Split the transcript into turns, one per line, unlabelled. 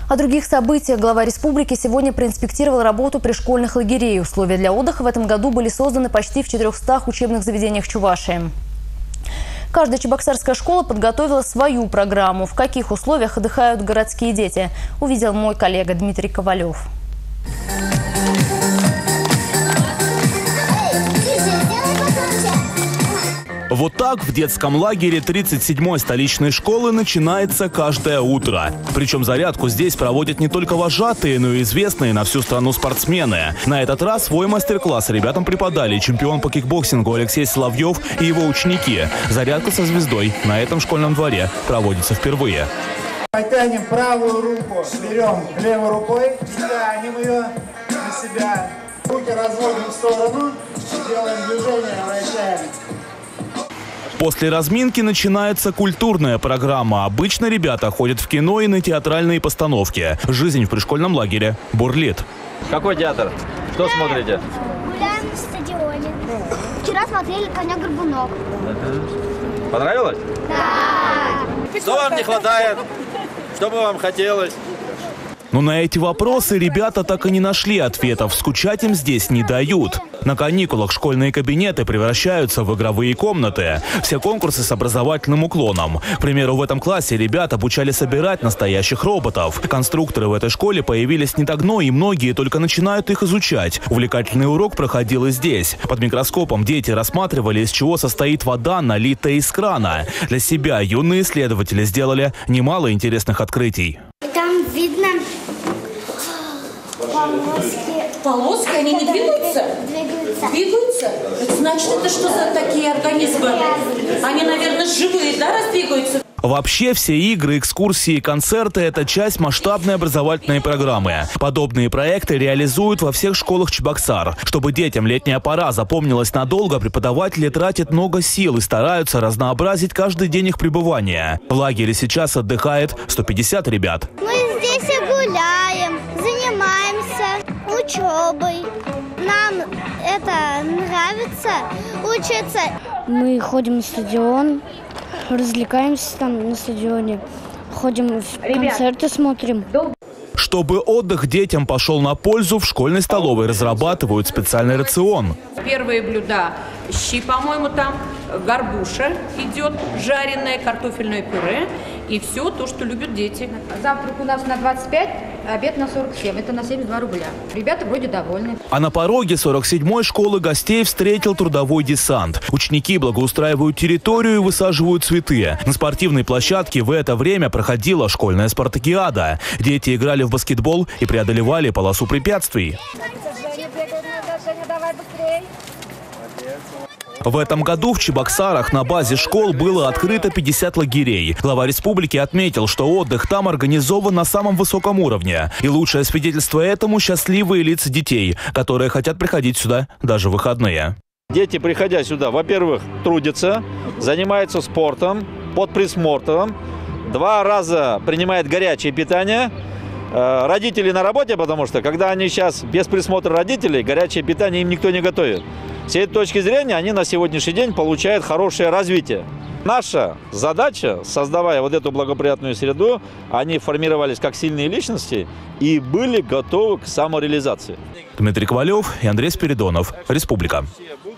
О других событиях глава республики сегодня проинспектировал работу пришкольных лагерей. Условия для отдыха в этом году были созданы почти в 400 учебных заведениях Чувашии. Каждая чебоксарская школа подготовила свою программу. В каких условиях отдыхают городские дети, увидел мой коллега Дмитрий Ковалев.
Вот так в детском лагере 37-й столичной школы начинается каждое утро. Причем зарядку здесь проводят не только вожатые, но и известные на всю страну спортсмены. На этот раз свой мастер-класс ребятам преподали чемпион по кикбоксингу Алексей Соловьев и его ученики. Зарядка со звездой на этом школьном дворе проводится впервые.
Потянем правую руку, берем левой рукой, тянем ее на себя. Руки разводим в сторону, делаем движение, вращаем.
После разминки начинается культурная программа. Обычно ребята ходят в кино и на театральные постановки. Жизнь в пришкольном лагере бурлит.
Какой театр? Что смотрите?
Гуляем на стадионе. Вчера смотрели «Коня-горбунок».
Понравилось?
Да.
Что вам не хватает? Что бы вам хотелось?
Но на эти вопросы ребята так и не нашли ответов. Скучать им здесь не дают. На каникулах школьные кабинеты превращаются в игровые комнаты. Все конкурсы с образовательным уклоном. К примеру, в этом классе ребят обучали собирать настоящих роботов. Конструкторы в этой школе появились не давно, и многие только начинают их изучать. Увлекательный урок проходил и здесь. Под микроскопом дети рассматривали, из чего состоит вода, налитая из крана. Для себя юные исследователи сделали немало интересных открытий.
Там видно полоски.
Полоски, они не двигаются?
Двигаются.
Двигаются? Значит, это что за такие организмы? Они, наверное, живые, да, раз двигаются?
Вообще, все игры, экскурсии и концерты – это часть масштабной образовательной программы. Подобные проекты реализуют во всех школах Чебоксар. Чтобы детям летняя пора запомнилась надолго, преподаватели тратят много сил и стараются разнообразить каждый день их пребывания. В лагере сейчас отдыхает 150 ребят.
Мы здесь и гуляем, занимаемся учебой. Нам это нравится, учиться.
Мы ходим на стадион, развлекаемся там на стадионе, ходим в концерты, смотрим.
Чтобы отдых детям пошел на пользу, в школьной столовой разрабатывают специальный рацион.
Первые блюда – щи, по-моему, там, горбуша идет, жареное, картофельное пюре и все то, что любят дети.
Завтрак у нас на 25, обед на 47. Это на 72 рубля. Ребята вроде довольны.
А на пороге 47-й школы гостей встретил трудовой десант. Ученики благоустраивают территорию и высаживают цветы. На спортивной площадке в это время проходила школьная спартакиада. Дети играли в баскетбол и преодолевали полосу препятствий. В этом году в Чебоксарах на базе школ было открыто 50 лагерей. Глава республики отметил, что отдых там организован на самом высоком уровне. И лучшее свидетельство этому – счастливые лица детей, которые хотят приходить сюда даже в выходные.
Дети, приходя сюда, во-первых, трудятся, занимаются спортом, под присмотром, 2 раза принимают горячее питание. Родители на работе, потому что когда они сейчас без присмотра родителей, горячее питание им никто не готовит. С этой точки зрения они на сегодняшний день получают хорошее развитие. Наша задача, создавая вот эту благоприятную среду, они формировались как сильные личности и были готовы к самореализации.
Дмитрий Ковалев и Андрей Спиридонов. Республика.